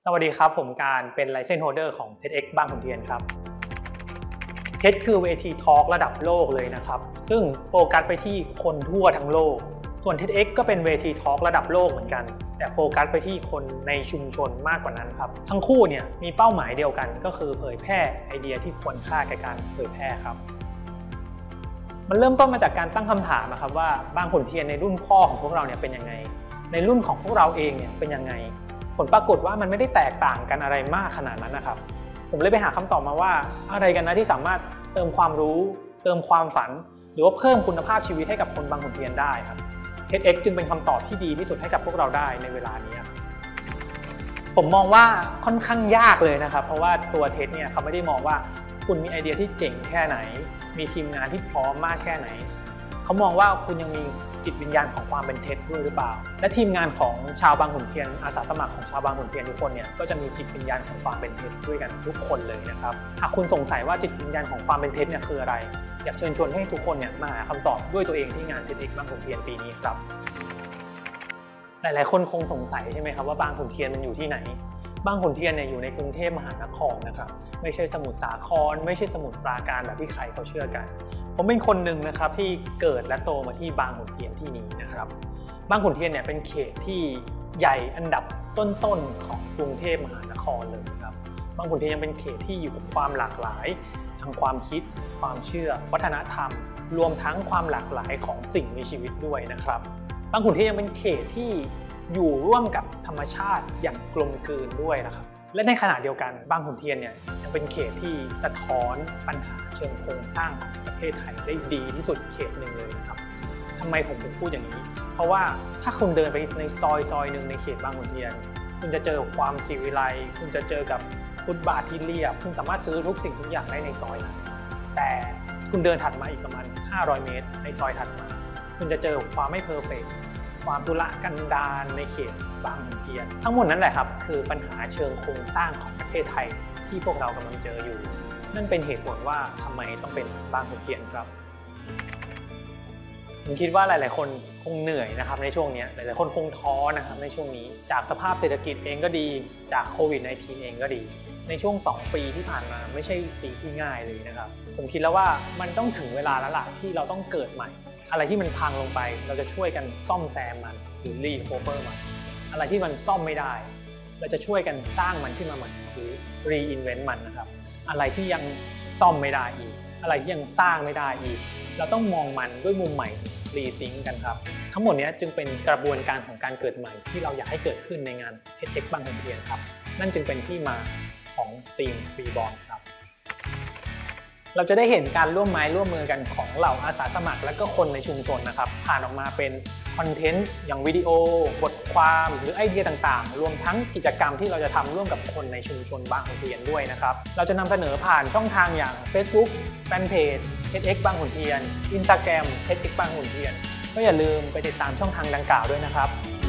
สวัสดีครับผมการเป็น License Holder ของ TEDx บางขุนเทียนครับ TED คือเวทีทอล์กระดับโลกเลยนะครับซึ่งโฟกัสไปที่คนทั่วทั้งโลกส่วน TEDx ก็เป็นเวทีทอล์กระดับโลกเหมือนกันแต่โฟกัสไปที่คนในชุมชนมากกว่านั้นครับทั้งคู่เนี่ยมีเป้าหมายเดียวกันก็คือเผยแพร่ไอเดียที่ควรค่าแก่การเผยแพร่ครับมันเริ่มต้นมาจากการตั้งคำถามนะครับว่าบางขุนเทียนในรุ่นพ่อของพวกเราเนี่ยเป็นยังไงในรุ่นของพวกเราเองเนี่ยเป็นยังไงผลปรากฏว่ามันไม่ได้แตกต่างกันอะไรมากขนาดนั้นนะครับผมเลยไปหาคำตอบมาว่าอะไรกันนะที่สามารถเติมความรู้เติมความฝันหรือว่าเพิ่มคุณภาพชีวิตให้กับคนบางขุนเทียนได้ครับ TEDx จึงเป็นคำตอบที่ดีที่สุดให้กับพวกเราได้ในเวลานี้ผมมองว่าค่อนข้างยากเลยนะครับเพราะว่าตัว TED เนี่ยเขาไม่ได้มองว่าคุณมีไอเดียที่เจ๋งแค่ไหนมีทีมงานที่พร้อมมากแค่ไหนเขามองว่าคุณยังมีจิตวิญญาณของความเป็น TED ด้วยหรือเปล่าและทีมงานของชาวบางขุนเทียนอาสาสมัครของชาวบางขุนเทียนทุกคนเนี่ยก็จะมีจิตวิญญาณของความเป็น TED ด้วยกันทุกคนเลยนะครับหากคุณสงสัยว่าจิตวิญญาณของความเป็น TED เนี่ยคืออะไรอยากเชิญชวนให้ทุกคนเนี่ยมาหาคำตอบด้วยตัวเองที่งาน TEDx บางขุนเทียนปีนี้ครับหลายๆคนคงสงสัยใช่ไหมครับว่าบางขุนเทียนมันอยู่ที่ไหนบางขุนเทียนเนี่ยอยู่ในกรุงเทพมหานครนะครับไม่ใช่สมุทรสาครไม่ใช่สมุทรปราการแบบที่ใครเขาเชื่อกันผมเป็นคนหนึ่งนะครับที่เกิดและโตมาที่บางขุนเทียนที่นี้นะครับบางขุนเทียนเนี่ยเป็นเขตที่ใหญ่อันดับต้นๆของกรุงเทพมหานครเลยครับบางขุนเทียนยังเป็นเขตที่อยู่กับความหลากหลายทางความคิดความเชื่อวัฒนธรรมรวมทั้งความหลากหลายของสิ่งมีชีวิตด้วยนะครับบางขุนเทียนยังเป็นเขตที่อยู่ร่วมกับธรรมชาติอย่างกลมกลืนด้วยนะครับและในขณะเดียวกันบางขุนเทียนเนี่ยยังเป็นเขตที่สะท้อนปัญหาเชิงโครงสร้างของประเทศไทยได้ดีที่สุดเขตหนึ่งเลยนะครับทำไมผมถึงพูดอย่างนี้เพราะว่าถ้าคุณเดินไปในซอยหนึ่งในเขตบางขุนเทียนคุณจะเจอความศิวิไลซ์คุณจะเจอกับฟุตบาทที่เรียบคุณสามารถซื้อทุกสิ่งทุกอย่างได้ในซอยนั้นแต่คุณเดินถัดมาอีกประมาณ500 เมตรในซอยถัดมาคุณจะเจอความไม่เพอร์เฟคความทุรกันดารในเขตบางขุนเทียนทั้งหมดนั้นแหละครับคือปัญหาเชิงโครงสร้างของประเทศไทยที่พวกเรากำลังเจออยู่นั่นเป็นเหตุผลว่าทำไมต้องเป็นบางขุนเทียนครับผมคิดว่าหลายๆคนคงเหนื่อยนะครับในช่วงนี้หลายๆคนคงท้อนะครับในช่วงนี้จากสภาพเศรษฐกิจเองก็ดีจากโควิด -19 เองก็ดีในช่วง2 ปีที่ผ่านมาไม่ใช่ปีที่ง่ายเลยนะครับผมคิดแล้วว่ามันต้องถึงเวลาแล้วล่ะที่เราต้องเกิดใหม่อะไรที่มันพังลงไปเราจะช่วยกันซ่อมแซมมันหรือรีโคเวอร์มันอะไรที่มันซ่อมไม่ได้เราจะช่วยกันสร้างมันขึ้นมาใหม่หรือรีอินเวนต์มันนะครับอะไรที่ยังซ่อมไม่ได้อีกอะไรที่ยังสร้างไม่ได้อีกเราต้องมองมันด้วยมุมใหม่รีทิงกันครับทั้งหมดนี้จึงเป็นกระบวนการของการเกิดใหม่ที่เราอยากให้เกิดขึ้นในงาน TEDx บางขุนเทียนครับนั่นจึงเป็นที่มาของทีม Reborn ครับเราจะได้เห็นการร่วมไม้ร่วมมือกันของเหล่าอาสาสมัครและก็คนในชุมชนนะครับผ่านออกมาเป็นคอนเทนต์อย่างวิดีโอบทความหรือไอเดียต่างๆรวมทั้งกิจกรรมที่เราจะทำร่วมกับคนในชุมชนบางขุนเทียนด้วยนะครับเราจะนำเสนอผ่านช่องทางอย่าง Facebook แฟนเพจ TEDx บางขุนเทียน Instagram TEDx บางขุนเทียนก็อย่าลืมไปติดตามช่องทางดังกล่าวด้วยนะครับ